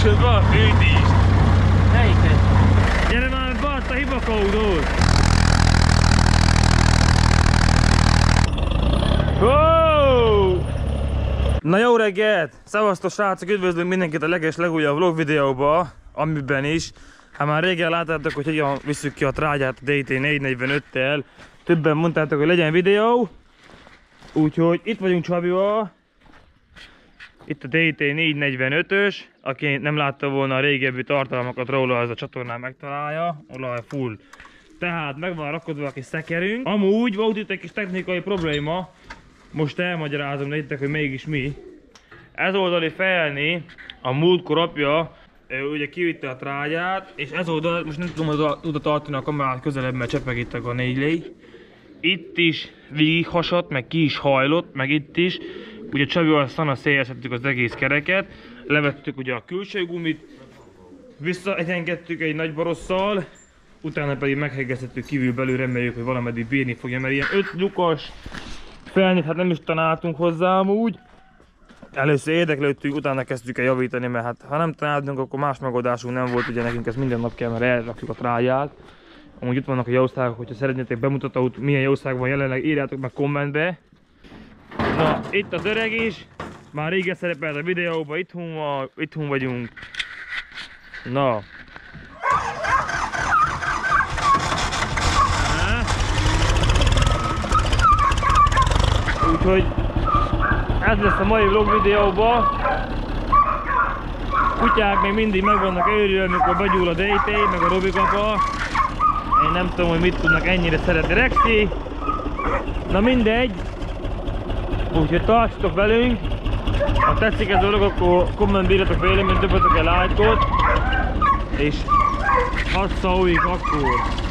Kapcsolod be a fűtést! Melyiket? Gyere már be azt a hibakódot! Wow! Na jó reggelt! Szevasztok srácok, üdvözlünk mindenkit a legújabb vlog videóba, amiben is. Hát már régen láttátok, hogy hogyan visszük ki a trágyát a DT445-tel. Többen mondtátok, hogy legyen videó. Úgyhogy itt vagyunk Csabival. Itt a DT445-ös. Aki nem látta volna a régebbi tartalmakat róla, az a csatornán megtalálja. Olaj full. Tehát meg van rakodva a kis szekerünk. Amúgy volt itt egy kis technikai probléma. Most elmagyarázom nektek, hogy mégis mi. Ez oldali fejelni a múltkor apja ugye kivitte a trágyát, és ez oldal, most nem tudom oda tartani a kamerát közelebb, mert csepegítek a 4 lé. Itt is végighasadt, meg ki is hajlott, meg itt is. Ugye Csabival szanaszélyezhettük az egész kereket, levettük ugye a külső gumit, visszaegyengettük egy nagy barosszal, utána pedig meghegeztettük kívül-belül, reméljük, hogy valameddig bírni fogja, mert ilyen 5 lyukas felnyit, hát nem is tanáltunk hozzá amúgy. Először érdeklődtünk, utána kezdtük el javítani, mert hát ha nem tanáltunk, akkor más megoldásunk nem volt, ugye nekünk ez minden nap kell, mert elrakjuk a trágyát. Amúgy itt vannak a jószágok, hogyha szeretnétek bemutatót, milyen jószág van jelenleg, írjátok meg kommentbe. Na, itt az öreg is, már régen szerepelt a videóban, itthon vagyunk. Na. Úgyhogy ez lesz a mai vlog videóban. Kutyák még mindig meg vannak őrülve, amikor begyúl a DT, meg a Robi kapa. Én nem tudom, hogy mit tudnak ennyire szeretni Rexi. Na mindegy. Úgyhogy tartsatok velünk. Ha tetszik ez a vlog, akkor kommentbe írjatok véleményt, dobjatok el lájkot. És hadd szóljik akkor.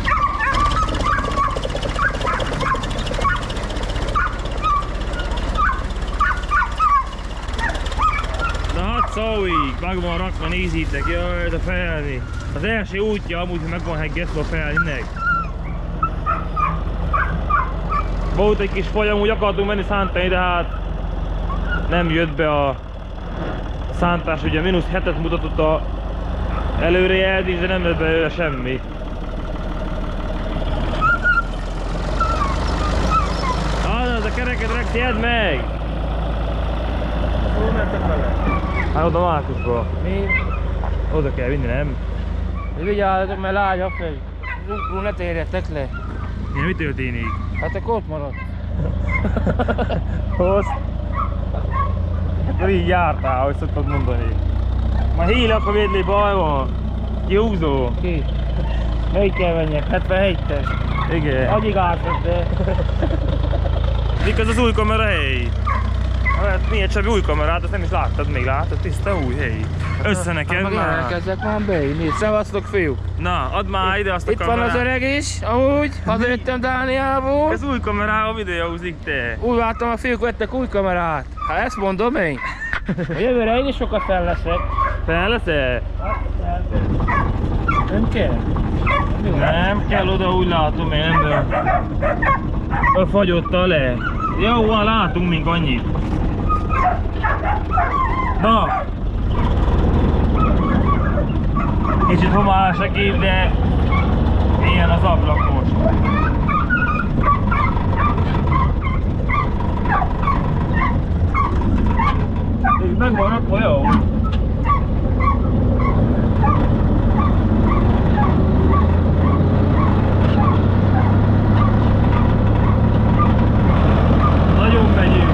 Szóig, meg van rakva, nézzétek, jaj, ez a fejelni. Az első útja amúgy, hogy meg van heggesztve a fejelninek. Volt egy kis folyam, úgy akartunk menni szántani, de hát nem jött be a szántás, ugye -7-et mutatott a előrejelzés, de nem jött belőle semmi. Az a kereket Rexi, edd meg! Hol mentek vele? Hát oda Márkusba. Mi? Oda kell vinni, nem? Vigyázzatok, mert lágy a fej. Rúgról ne térjetek le. Mi történik? Hát akkor ott marad. Hossz? Akkor így jártál, ahogy szoktad mondani. Ma híle, akkor védli, baj van. Kiúzó. Ki? Melyik kell menjek? 77-es. Igen. Agyig ártott, de... Mik az új kamera, hely? Hát milyen Csabi új kamerát, azt nem is láttad még, látod? Tiszta új, hely. Össze neked már. már. Elkezdek már beírni. Szevasztok, fiúk. Na, add már ide azt a kamerát. Itt van az öreg is, amúgy. Hazajöttem Dániából. Ez új kamerával videózik, te. Úgy láttam, a fiúk vettek új kamerát. Ha ezt mondom én. A jövőre én is sokat fel leszek. Fel leszel? Nem kell? Nem kell oda, úgy látom én, fagyotta le. Jó, van, látunk mink annyit. Na. Kicsit homályos a kép, de ilyen az ablak most. És meg van rakva, jó? Nagyon megyünk.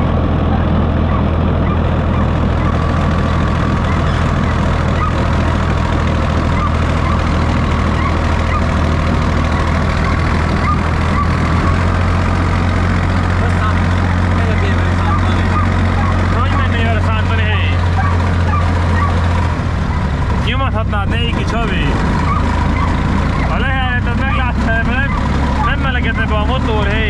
Nyomathatnád néki, Csabi. Ha lehet, az megláttál, nem melegedne be a motor, hé.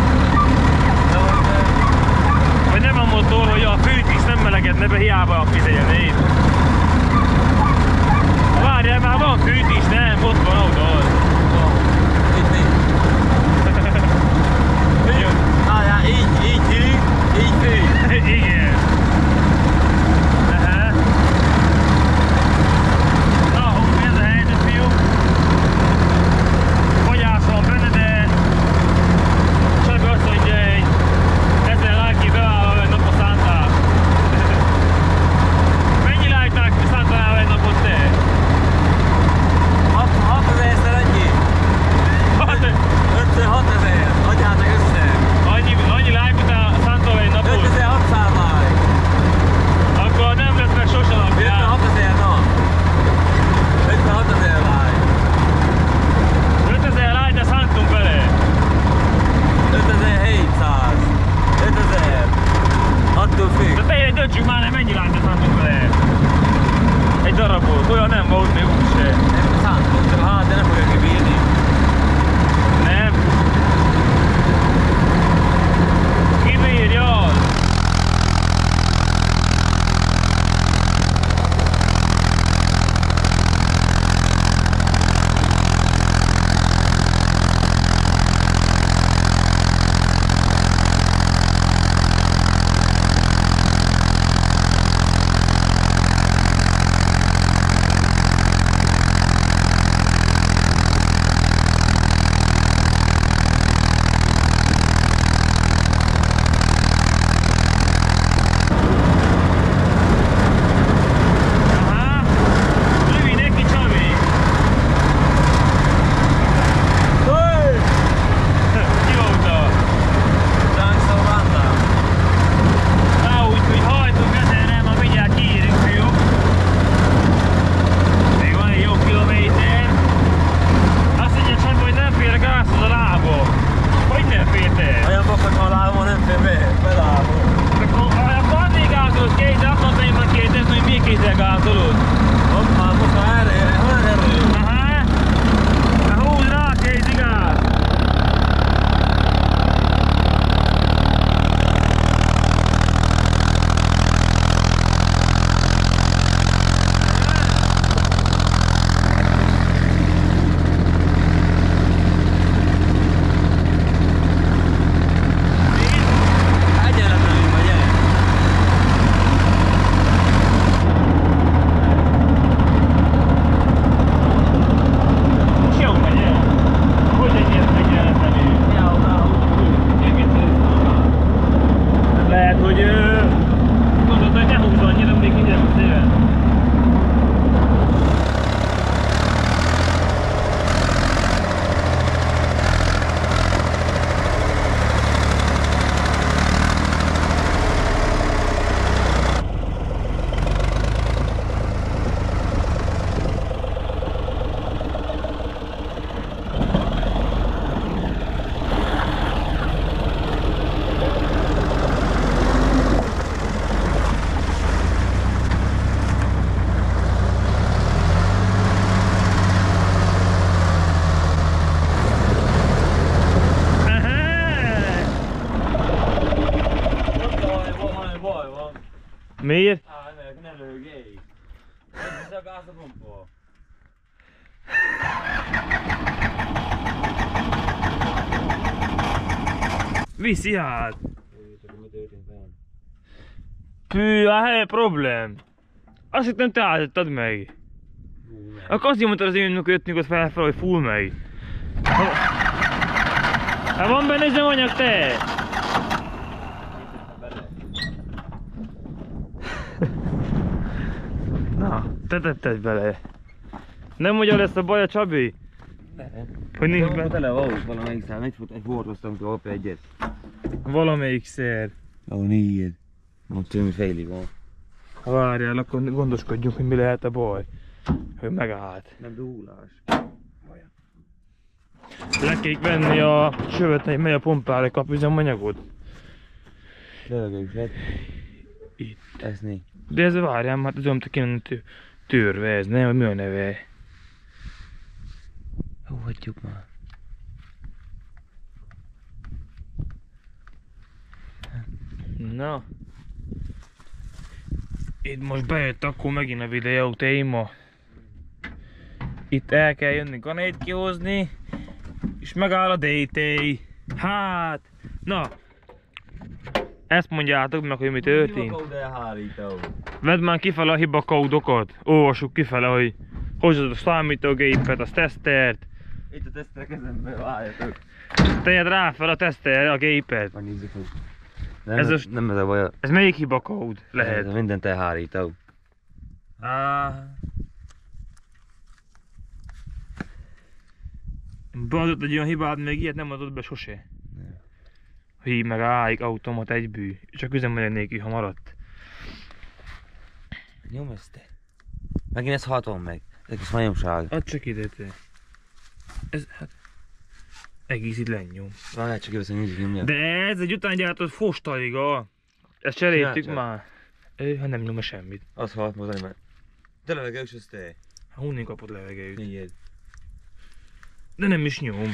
Vagy nem a motor, hogy a fűt is nem melegedne be, hiába a fizelni. Várjál, már van fűt is, nem? Ott van oda. Így hű, így fű. Igen. töltsük már, nem mennyi lányt szántunk vele. Egy darabot, olyan nem volt még úgyse. Szántunk, csak a hátja nem fogja kibírni. Nem. Kibírja az. Miért? Ne lőgél! Ez a gáz a pompa. Viszi hát! Pű, hát problém. Azt hittem te állítottad meg. Akkor azt mondtad az én, amikor jöttünk ott felfelé, hogy full meg. Hát van benne üzemanyag te! Na, te tetted bele. Nem mondja lesz a baj a Csabi? Hogy nincs benne? Tele volt valamelyik szám, egy fordoztam ki hopp egyet. Valamelyikszer. Ó, négy. Most több félig van. Várjál, akkor gondoskodjunk, hogy mi lehet a baj. Hogy megállt. Nem dúlás. Le kell venni a sövet, hogy megy a pompára, kap üzemanyagot. Lövőket. Itt. Ez négy. De ez várjál, hát ez olyan kéne törve ez, nem? Mi a neve? Hú, hagyjuk már. Na. Itt most bejött akkor megint a videó téma. Itt el kell jönni ganét kihozni, és megáll a DT. Hát, na. Ezt mondjátok meg, hogy mi történt. Vedd már kifele a hibakódokat. Olvassuk kifele, hogy hozzad a számítógépet, a tesztert. Itt a teszter kezembe, várjatok. Tegyed rá fel a teszter, a gépet. Majd nézzük, hogy... Nem ez a baj. Ez melyik hibakód lehet? Ez mindent elhárító. Beadott egy olyan hibád, még ilyet nem adott be sose. Hív meg áig automat egybű. Csak üzemanyag nélkül, ha maradt. Nyom ezt te. Megint ez 60 meg. Ez kis majomság. Add csak ide te. Ez hát... egész itt lenyom. Várj, csak jössz, hogy mindig nyomja. De ez egy utángyártott fostaliga. Ezt cseréltük már. Hát nem nyom semmit. Az halt mozdani, mert... Te levegős, az te. Hát honnan kapott levegőt? Négyed. De nem is nyom.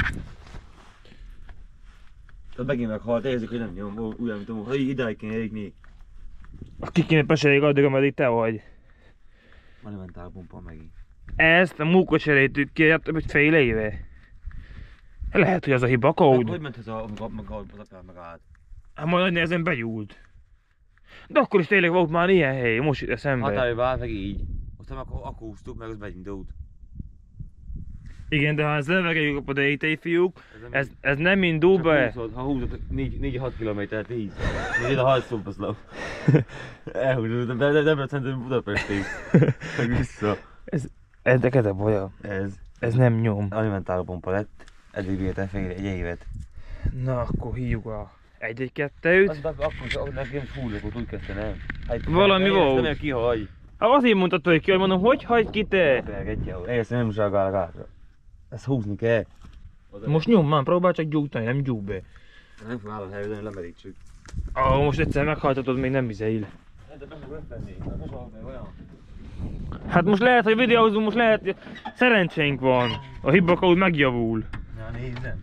Tehát megint meghalt, érzik, hogy nem nyom, úgy, mint amúgy, ha idáig kéne érni. Ki kéne peseljék addig, ameddig te vagy. Van mentál pumpa megint. Ezt a múkot cseréltük ki, több mint fél éve. Lehet, hogy az a hiba kód. Hogy ment ez a, amikor az akár megállt? Hát majd nagy nehezen begyúlt. De akkor is tényleg volt már ilyen hely, most jut eszembe. Határőbe állt meg így. Aztán akkor húztuk meg, az beindult. Igen, de ha ez levegőjük kapod a étei fiúk, ez nem indul be. Ha húzod 4-6 kilométert így. Még ide Hajszolpaszlav. Elhúzod, de Debrecen Budapestig. Meg vissza. Ez de kedve baja. Ez nem nyom. Alimentáló pompa lett. Eddig bírtál fél egy évet. Na, akkor hívjuk a 1-1-2-t. Azt akkor nekem fúrlakot úgy kezdte, nem? Hát, Valami volt. Nem kihagy. Hát azért mondtad, hogy ki, hogy mondom, hogy hagy ki te? Ezt nem zsagál gátra. Ezt húzni kell. Most nyom már, próbál csak gyújtani, nem gyújt be. Nem fog állat helyben, lemerítsük. Most egyszer meghajtatod, még nem vizeil. De be fog ötvenni, nem fog olyan. Hát most lehet, hogy videózunk, most lehet, szerencsénk van. A hibakód megjavul. Na nézzem.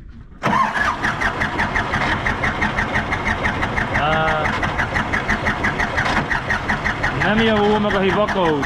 Nem javul meg a hibakód.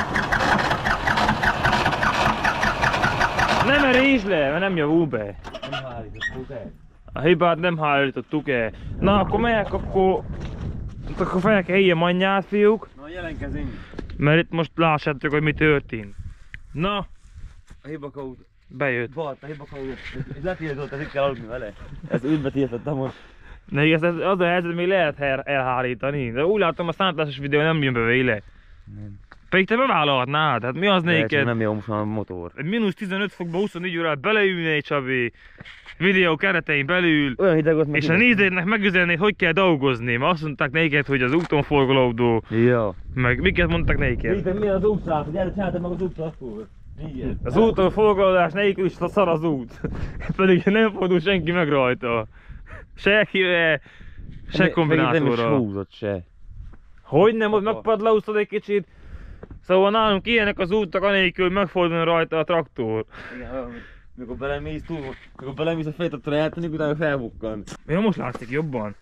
Nem merésd le, mert nem javul be. Nem hárítottuk el. A hibát nem hárítottuk el. Na akkor melyek, akkor fel kell hívjam anyját, fiúk. Na jelenkezünk. Mert itt most lássátok, hogy mi történt. Na, A hibakód. bejött. Volt a hibakód. Ez letiltott, ez itt kell aludni vele. Ez ügybe tiltottam most. De igaz, az a helyzet, még lehet elhárítani. De úgy látom, a szántásos videó nem jön be vele. Nem. Pedig te bevállalhatnád, hát mi az néked? Nem jó most már a motor. Mínusz 15 fokba 24 órát beleülnél, Csabi. Videó keretein belül. Olyan hideg ott meg. És a nézőknek megüzennéd, hogy kell dolgozni. Mert azt mondták neked, hogy az úton forgolódó. Ja. Meg miket mondtak neked? Mi az útszát? Gyere, csináltad meg az útszát. Igen. Az úton forgolódás nélkül is szar az út. Pedig nem fordul senki meg rajta. Se kive, se kombinátorra. Nem is húzott se. Hogy nem, hogy megpadlaúztad egy kicsit. Szóval nálunk ilyenek az útak, anélkül megfordul rajta a traktor. Igen, olyan, mikor belemész túl, mikor belemész a fejtettre eltenni, utána felbukkan. Ja, most látszik jobban.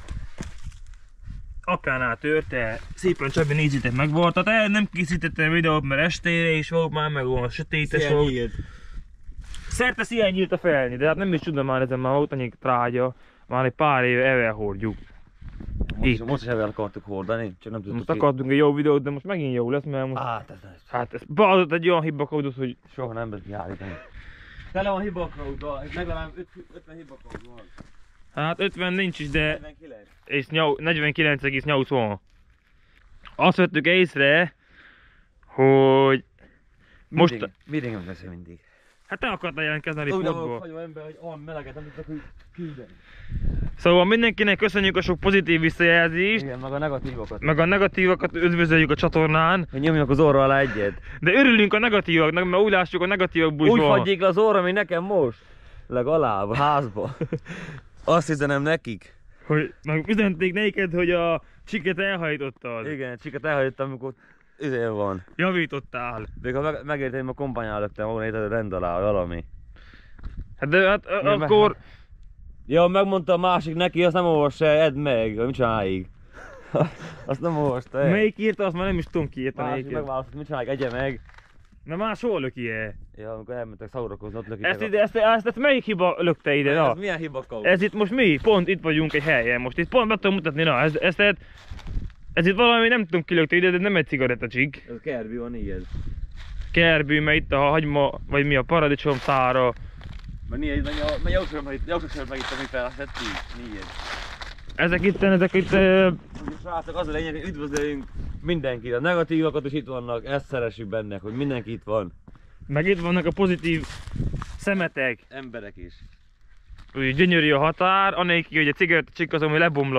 Apjánál törte, szépen Csabi nézzétek meg volt, tehát nem készítettem videót, mert estére is volt már, meg olyan sötétes volt. Szerte szilyen nyílt a felni, de hát nem is tudom már, ezen már volt annyi trágya, már egy pár éve elhordjuk. Most is ebben akartuk hordani, csak nem tudtuk Most akartunk egy jó videót, de most megint jó lesz, mert most... Hát ez beadott egy olyan hibakódot, hogy... Soha nem lehet kiállítani. Tele van hibakóddal, legalább 50 hibakód van. Hát 50 nincs is, de... 49. És 49,8 van. Azt vettük észre, hogy... Most... Mindig nem veszem mindig. Hát te akartál jelentkezni a Úgy riportból. vagyok ember, hogy olyan meleget nem tudtak küldeni. Szóval mindenkinek köszönjük a sok pozitív visszajelzést. Igen, meg a negatívokat. Meg a negatívakat üdvözöljük a csatornán. Hogy nyomjak az orra alá egyet. De örülünk a negatívaknak, mert úgy lássuk a negatívakból is Úgy van. fagyjék le az orra, mint nekem most. Legalább a házba. Azt üzenem nekik. Hogy meg üzenték neked, hogy a csiket elhajtottad. Igen, csiket elhagyottam, amikor üzén van. Javítottál. Még ha megértem, a kompányán löktem volna itt a rend alá, valami. Hát de hát akkor... Ja, megmondta a másik neki, azt nem olvassa el, edd meg, vagy mit csináljuk. Azt nem olvasta el. Melyik írta, azt már nem is tudom ki írta Másik melyik. megválasztott, mit csináljuk, egye meg. Na más hol löki-e? Ja, amikor elmentek szórakozni, ott lökik Ezt meg ide, ezt melyik hiba lökte ide? Na? Ez milyen hibakó? Ez itt most mi? Pont itt vagyunk egy helyen. Most itt pont be tudom mutatni, na ez itt valami, nem tudom ki lökte ide, de nem egy cigarettacsik. Ez Kerbi van ilyen. Kerbű, mert itt a hagyma, vagy mi a paradicsom szára. Mert ilyen, mert jósokság meg itt, amit felszedtünk. Ilyen. Ezek itt... Srácok, az a lényeg, hogy üdvözlőjünk mindenkit. A negatívakat is itt vannak, ezt szeressük benne, hogy mindenki itt van. Meg itt vannak a pozitív szemetek. Emberek is. Úgy gyönyörű a határ, anélkül, hogy a cigarettacsik az, ami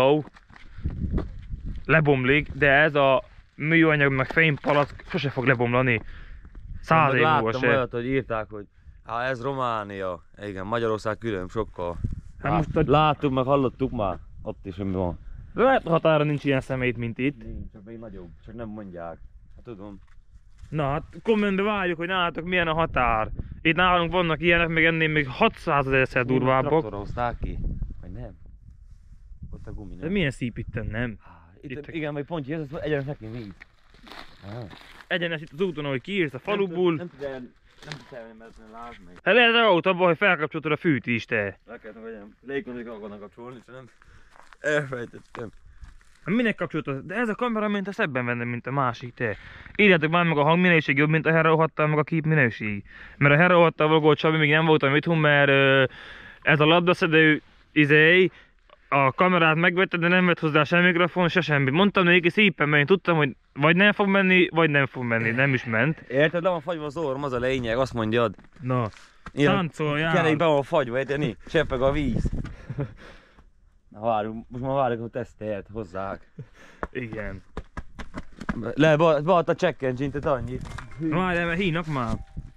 lebomlik, de ez a műanyag meg fénypalack sose fog lebomlani. 100 év múlva Láttam se. olyat, hogy írták, hogy hát ez Románia. Igen, Magyarország külön sokkal. Hát most Láttuk meg, hallottuk már. Ott is, ami van. De lehet, a határon nincs ilyen szemét, mint itt. Nincs, csak még nagyobb, csak nem mondják. Hát tudom. Na hát kommentbe várjuk, hogy nálatok milyen a határ. Itt nálunk vannak ilyenek, meg ennél még 600 000-szer durvábbak. Traktorra hozták ki? Vagy nem? Ott a gumi, De nem? milyen szép itten, nem? Itt, igen, vagy pont ez egyenes neki víz. Egyenes itt az úton, ahogy kiírsz a faluból. Nem tudja elmenni, mert láz meg. Hát lehet az autóban, hogy felkapcsoltad a fűt is te. Le kellett megyen, légkondik akarnak kapcsolni, és nem. Elfejtettem. Minek kapcsoltad? De ez a kamera, mint a szebben venne, mint a másik te. Írjátok már meg a hangminőség jobb, mint a Hero 6-tal, meg a képminőség. Mert a Hero 6-tal való Csabi még nem voltam itthon, mert ez a labdaszedő a kamerát megvette, de nem vett hozzá sem mikrofon, se semmi. Mondtam neki szépen, mert én tudtam, hogy vagy nem fog menni, vagy nem fog menni. Nem is ment. Érted? Le van fagyva az orrom, az a lényeg, azt mondjad. Na, táncoljál! Kerék be van fagyva, érteni? Cseppeg a víz. Na várjuk, most már várjuk, hogy tesztelt hozzák. Igen. Beadt a csekkencsint, annyit. Várjál, mert hívnak már.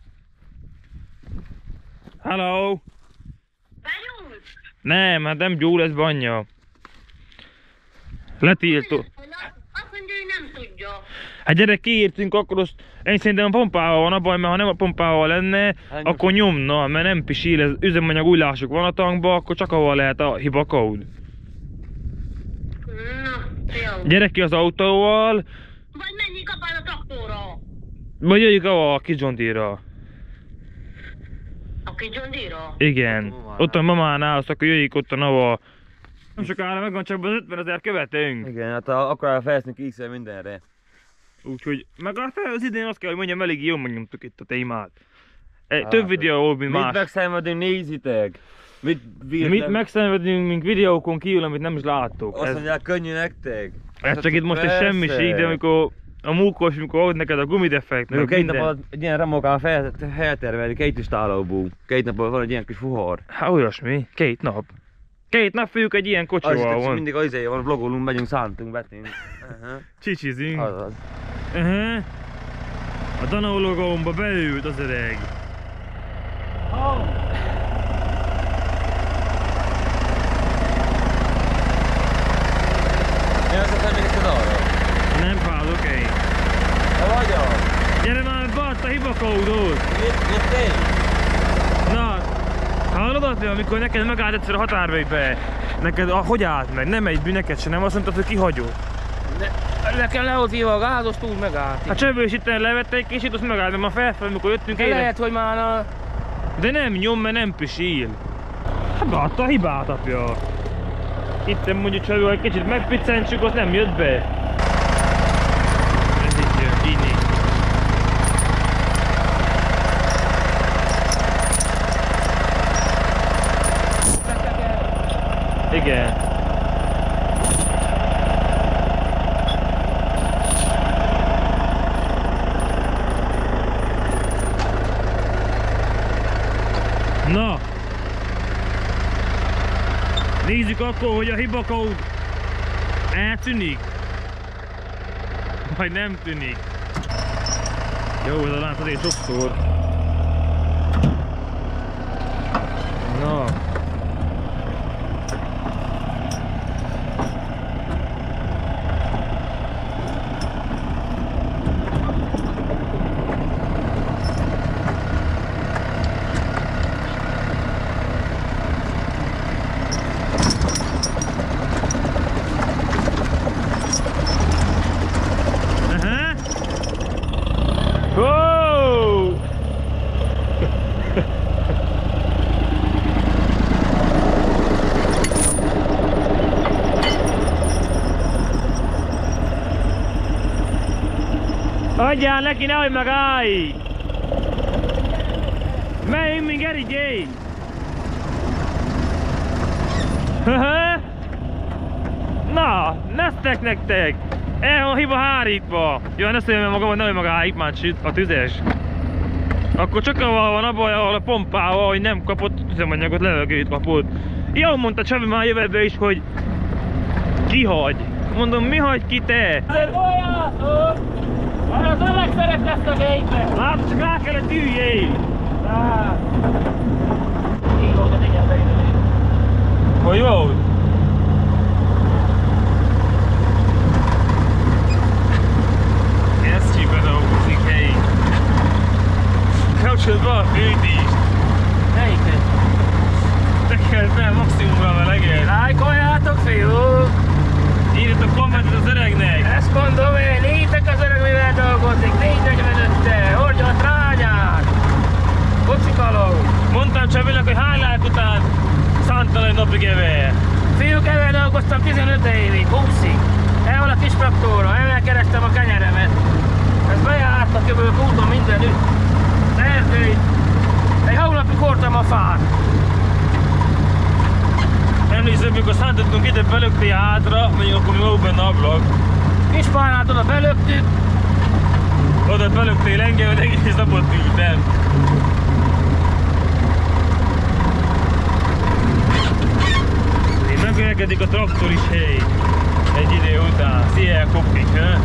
Hello! Begyúl? Nem, hát nem gyúl, ez banya. Letiltó. Azt mondja, hogy nem tudja. Hát gyere, kiírtünk, akkor azt... Én szerintem a pompával van a baj, mert ha nem a pompával lenne, akkor nyomna, mert nem pisil, ez üzemanyag újlásuk van a tankba, akkor csak ahol lehet a hibakód. Na, jó. Gyere ki az autóval, Vagy menjünk kapál a traktorra. vagy jöjjük a kis John Deere-ra. Aki John Deere-ra? Igen. Ott a mamánál, azt akkor jöjjük ott a nava. Nem sokára megvan, csak az 50 000 követünk. Igen, hát akkor fejlesztünk X-el mindenre. Úgyhogy, meg az idén azt kell, hogy mondjam, elég jól megnyomtuk itt a témát. Több videó volt, mint más. Mit megszenvedünk, nézitek! Mit megszenvedünk, mint videókon kívül, amit nem is láttok. Azt mondják, könnyű nektek? Ez csak itt most egy semmiség, de amikor a múkos, amikor ad neked a gumideffekt, meg Két minden. nap egy ilyen remokán feltervelik, két is tálóból. Két napban van egy ilyen kis fuhar. Hát olyasmi, 2 nap. 2 nap főjük egy ilyen kocsival van. Mindig az izé van, vlogolunk, megyünk, szántunk, betünk. Csicsizünk. Azaz. A Danó-logómba beült az öreg. Én azt nem emlékszed arra? Nem fáz, oké. Te vagyok? Gyere már, badd a hibakódot! Mit tény? Na, hallod Attila, amikor neked megállt egyszer a határvégbe? Neked, hogy állt meg? Nem egy bűneket se, nem azt mondtad, hogy kihagyod. Nekem le volt hívva a gázos, túl megállt. A Csöbő is itt levette egy kicsit, azt megállt, mert már felfelé, amikor jöttünk De lehet, hogy már a... De nem nyom, mert nem pisil. Hát beadta a hibát, apja. Itt mondjuk Csöbő, egy kicsit megpiccentsük, az nem jött be. Ez itt jön, így néz. Igen. Na! Nézzük akkor, hogy a hibakód eltűnik. Vagy nem tűnik. Jó, ez a lát azért sokszor. Na. Wow! Adjál neki, nehogy megállj! Menjünk, mint Geri J! Na, neztek nektek! El van hiba hárítva! Jó, ne szóljon magamat, nehogy megállj már a tüzes! Akkor csak avval van a baj, ahol a pompával, hogy nem kapott üzemanyagot, levegőt kapott. Jó, mondta Csabi már jövőbe is, hogy kihagy. Mondom, mi hagy ki te? Folyátok! Az öreg szeret ezt a gépbe! Látod, csak rá kellett üljél! Így volt az igen. Hogy volt? Üdítsd! Melyiket? Tekeld fel maximumra a meleget. Lájkoljátok, fiúk! Írjatok kommentet az öregnek. Ezt mondom én, négytek az öreg, mivel dolgozik, 445-te, hordja a trágyát! Kocsikaló! Mondtam Csabinak, hogy hány lák után szántal egy napig evel. Fiúk, ezzel dolgoztam 15 évig, 20-ig. El van a kis traktorra, ezzel kerestem a kenyeremet. Ez bejártak jövők úton mindenütt. Erdőt. Egy hónapig hordtam a fát. Emlékszem, mikor szántottunk ide, belöktél hátra, mondjuk akkor mi volt benne ablak. Kispánát oda belöktük. Oda belöktél engem, hogy egész napot ültem. Én megöregedik a traktor is, hely. Egy idő után. Szia, kopik, he?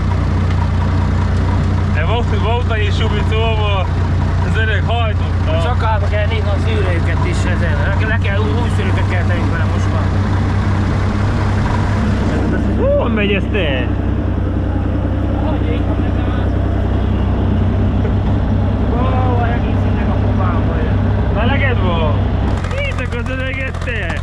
Volt egy subicóval, az öreg hajtotta. Szakába kell nézni a szűrőket is ezen. Le kell, új szűrőket kell tenni vele most már. Hol megy ez te? Ó, egész innen a kopámba jön. Meleged van? Nézzek az öreget te!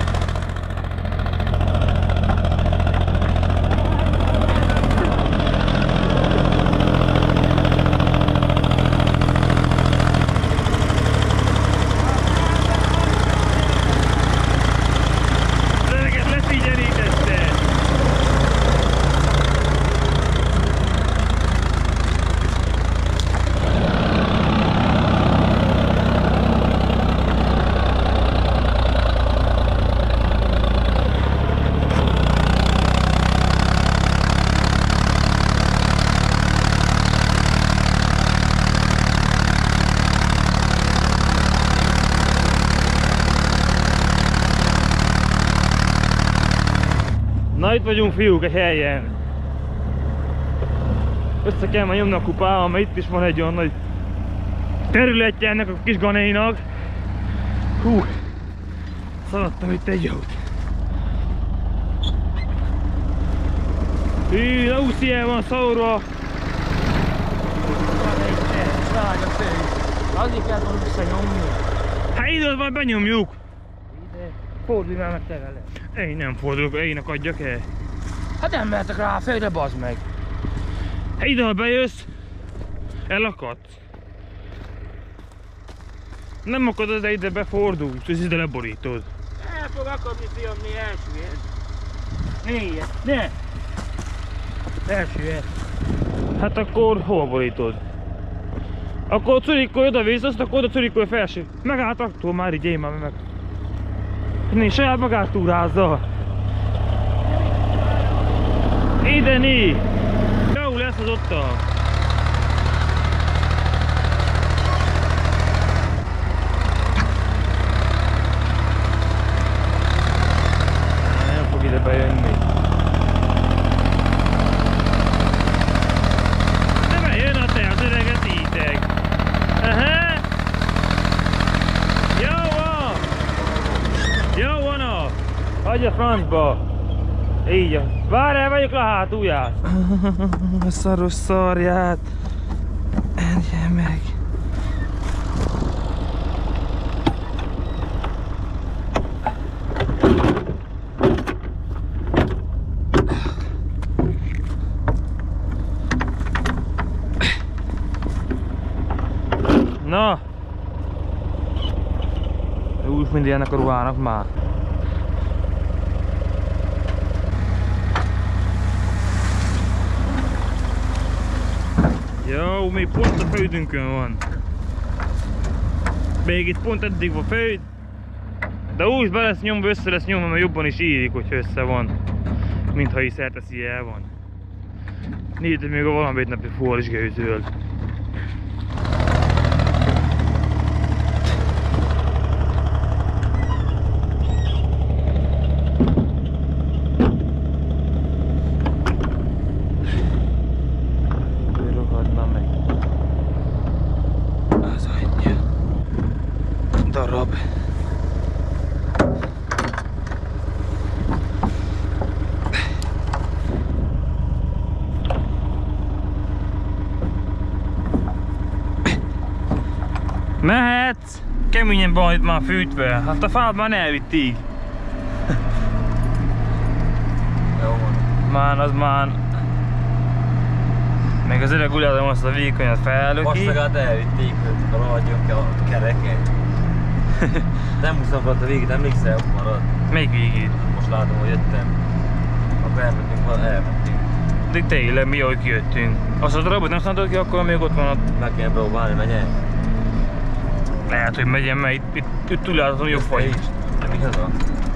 Na itt vagyunk, fiúk, egy helyen. Össze kell már nyomni a kupával, mert itt is van egy olyan nagy területje ennek a kis ganéinak. Hú, szaladtam itt egy jót. Hű, a úszia van szórva. Van egy sárga szőr. Azért kell volna visszanyomni. Hát ide majd benyomjuk. Ide. Fordulj már meg te vele. Én nem fordulok, éjnek adjak el. Hát nem mehetek rá a földre, bazd meg. Hát ide, ha bejössz, elakadsz. Nem akad az ide befordulsz, és ide leborítod. El fog akadni, fiam, mi elsüllyed. Négyet, ne! Elsüllyed. Hát akkor hova borítod? Akkor curikolj oda-vissza, azt akkor oda curikolj felső. Megállt attól már így én már meg. Né, saját magát túrázza. Ide né! Jó lesz az ottan. Nem fog ide bejönni. De bejön a te, az öreget ítek. Aha! Jó van! Jó van a! Hagyj a francba! Így. Várjál, vegyük le a hátulját! A szaros szarját! Erje meg! Na! Úgy mindig ennek a ruhának már. Jó, még pont a földünkön van. Még itt pont eddig van föld. De úgy be lesz nyomva, össze lesz nyomva, mert jobban is írik, hogyha össze van. Mintha is szerteszi el van. Nézzük még a valamit napi forrisgőzöl. Darab. Mehetsz! Keményen van itt már fűtve. Hát a fát már elvittig. Jó van. Már az már... Még az öreg ulátom azt a vékonyat Most fellöki. legalább elvitték, hogy rohadjon ki a kereket. Nem húztam fel a végét, emlékszel, ott marad. Még végig. Most látom, hogy jöttem. Akkor elmentünk. De tényleg mi ahogy kijöttünk. Azt a darabot nem szántad ki, akkor még ott van ott. Meg kell próbálni, menjen. Lehet, hogy megyen, mert itt túláltatom jobb faj. De mi az a?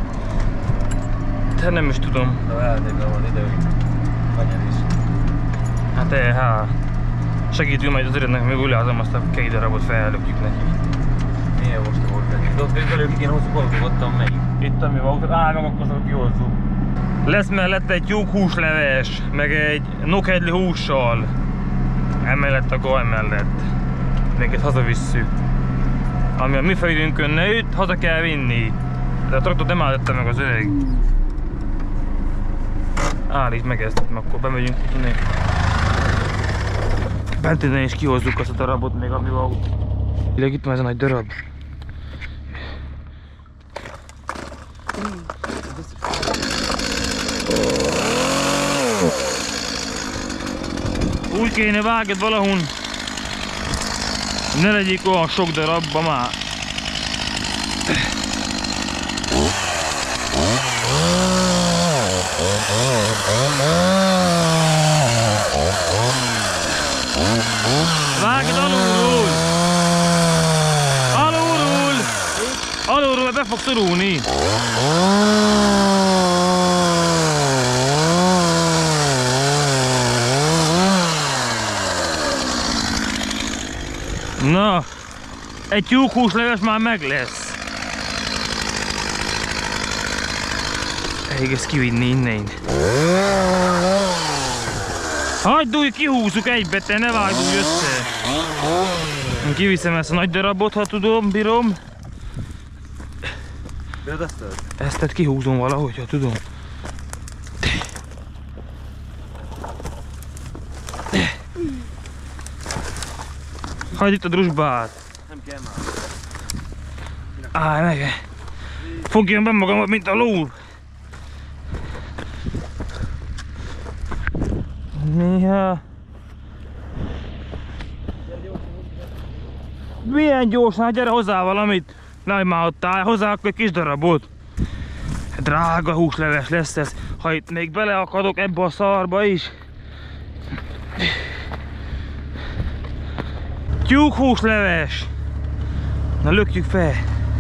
Hát nem is tudom. De eltéve van ide, hogy menjen is. Hát segítünk majd az öregnek, még ulátom azt a 2 darabot fellökjük neki. Milyen most volt neki? De ott velük igen hozzuk, ott meg. Itt ami van, meg akkor azok kihozzuk. Lesz mellette egy tyúk húsleves, meg egy nokedli hússal. Emellett a gaj mellett. Minket hazavisszük. Ami a mi fejünkön nőtt, haza kell vinni. De a traktort nem állította meg az öreg. Állít meg ezt, akkor bemegyünk innen. Bent innen is kihozzuk azt a darabot még, ami van. Illeg itt van ez a nagy darab. Úgy kéne vágod valahol. Ne legyék olyan sok darabba már. Vágod alulról! Alulról! Alulról be fog szorulni! Na, egy tyúkhúsleves már meg lesz. Elég ezt kivinni innen. Hagyd úgy, kihúzzuk egybe, te ne vágd úgy össze. Én kiviszem ezt a nagy darabot, ha tudom, bírom. Ezt kihúzom valahogy, ha tudom. Hagyd itt a drusbát. Nem kell már. Állj meg. Fogjam be magamat, mint a ló. Néha. Milyen gyorsan, gyere hozzá valamit. Nehogy már ott állj, hozzá akkor egy kis darabot. Drága húsleves lesz ez. Ha itt még beleakadok ebbe a szarba is. Tyúkhúsleves! Na lökjük fel!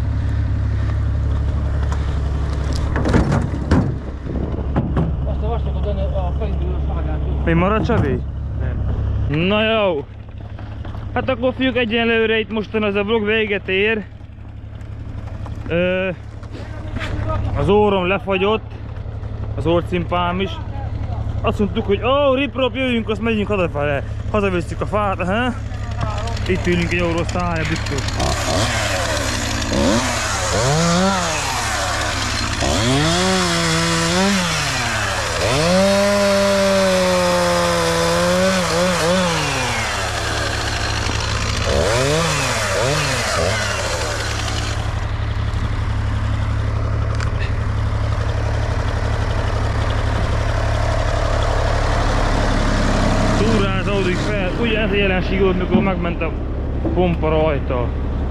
Azt a vasakot a felinduló szágát. Még marad, Csabi? Nem. Na jó! Hát akkor fiúk, egyenlőre itt mostan ez a vlog véget ér. Az órom lefagyott, az orcimpám is. Azt mondtuk, hogy riprop, jöjjünk, azt megyünk hazafele. Hazavisszük a fát, aha. Itt ülünk egy óró szállja, biztos. Túrázódik fel, ugye ez a jelenség volt, mikor megment a pompa rajta.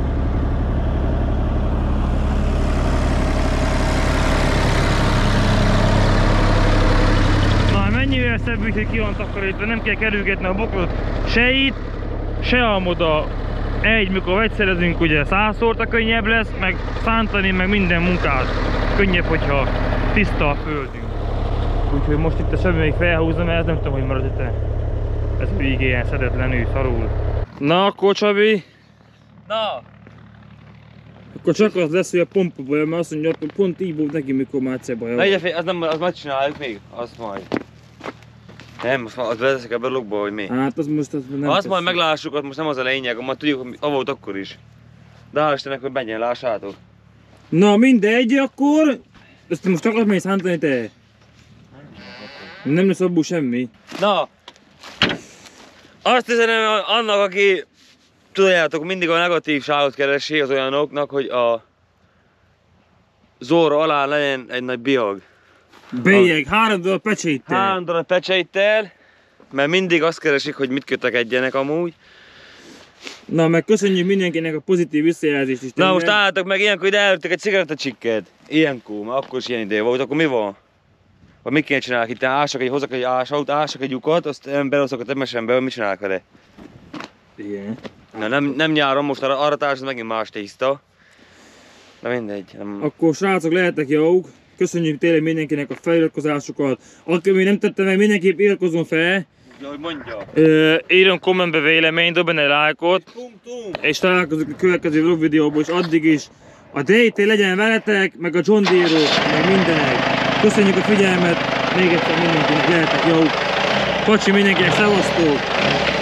Na, mennyivel szebb is, hogy ki van takarítva, nem kell kerülgetni a bokrot se itt, se amoda. Mikor vegyszerezünk, ugye 100-szor könnyebb lesz, meg szántani, meg minden munkát könnyebb, hogyha tiszta a földünk. Úgyhogy most itt a semmi még felhúzom, mert nem tudom, hogy marad itt ez a végén szedetlenül, szarul. Na akkor, Csabi, Na! akkor csak az lesz, hogy a pompa baja, mert azt mondja, hogy pont így volt neki, mikor már egyszer baja. Na ugye, az megcsináljuk még, azt majd. Nem, azt beteszek ebbe a logba, hogy mi. Hát az most nem Azt majd meglássuk, ott most nem az a lényeg, majd tudjuk, hogy volt akkor is. De hál' Istennek, hogy menjen, lássátok. Na mindegy, akkor ezt most akarsz még szántani te? Nem lesz abból semmi. Na! Azt üzenem annak, aki tudjátok, mindig a negatív ságot keresi az olyanoknak, hogy a zóra alá legyen egy nagy bihag. Bélyeg, 3 darab pecséttel. 3 darab pecséttel, mert mindig azt keresik, hogy mit kötekedjenek amúgy. Na, meg köszönjük mindenkinek a pozitív visszajelzést is. Na most álltok meg ilyenkor, ide előttek egy cigarettacsikket. Ilyenkor, mert akkor is ilyen idő volt, akkor mi van? Vagy mit kéne csinálni? Itt hozok egy ásaut, ásak egy lyukat, azt beleszok a temesembe, mit csinálok vele? Igen. Na nem nyáron, most arra társad megint más tészta. Na mindegy. Nem... Akkor srácok, lehetek jók. Köszönjük tényleg mindenkinek a feliratkozásokat. Aki még nem tette meg, mindenképp iratkozzon fel. Ja, hogy mondja. Írjon kommentbe véleményt, dobjon egy lájkot. És találkozunk a következő vlog videóban, és addig is a DT legyen veletek, meg a John Deere, meg mindenek. Köszönjük a figyelmet, még egyszer mindenkinek lehetek jók. Pacsi mindenkinek, szevasztok!